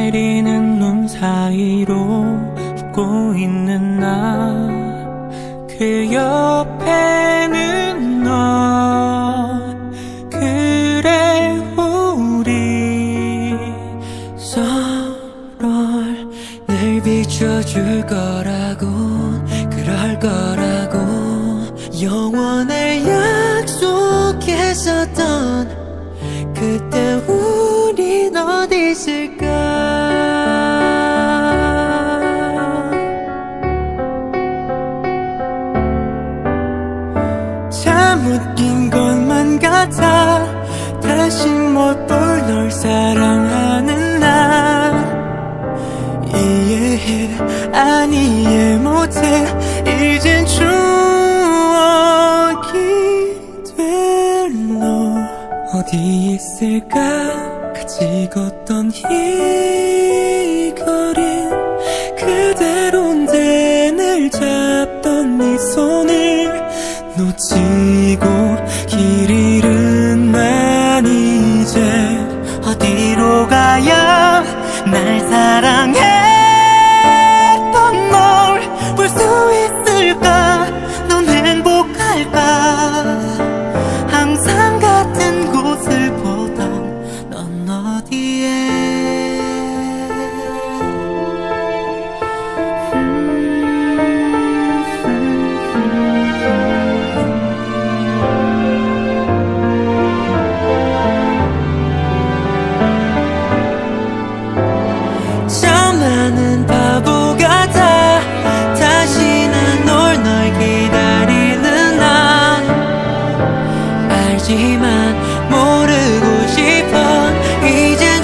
내리는 눈 사이로 웃고 있는 나, 그 옆에는 너. 그래 우리 서로를 늘 비춰줄 거라고, 그럴 거라고 영원을 약속했었던 그때 우린 어디 있을까. 참 웃긴 것만 같아. 다시 못 볼 널 사랑하는 나 이해해, 아니 이해 못해. 이젠 추억이 될 너 어디 있을까. 같이 걷던 이 거리 그대로인데 늘 잡던 네 손을 놓치고 길 잃은 난 이제 어디로 가야 날 사랑했던 널 볼 수 있을까. 넌 행복할까. 항상 같은 곳을 보던 넌 어디에. 나는 바보 같아. 다시 난 널 기다리는 나 알지만 모르고 싶어. 이젠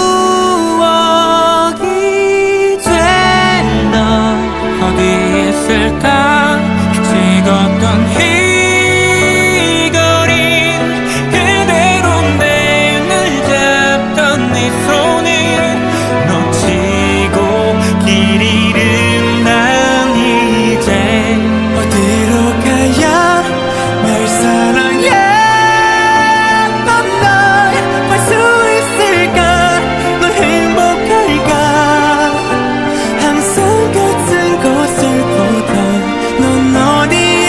추억이 된 너 어디 있을까. 같이 걷던 이 거리 그대로인데 늘 잡던 네 손을 놓치고 길 잃은 난 이제 어디로 가야 날 사랑했던 널 볼 수 있을까. 넌 행복할까. 항상 같은 곳을 보던 넌 어디에.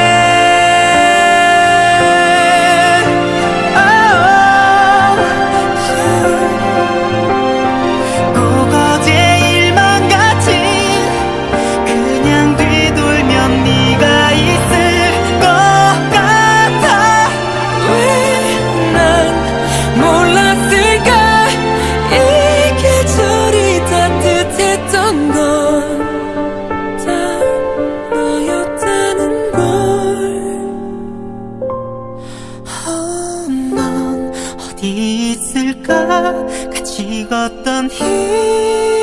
꼭 어제 일만 같이 그냥 뒤돌면 네가 있을 것 같아. 왜 난 몰랐을까. 이 계절이 따뜻했던 건 다 너였다는 걸. 넌 어디 있을까. 같이 걷던 이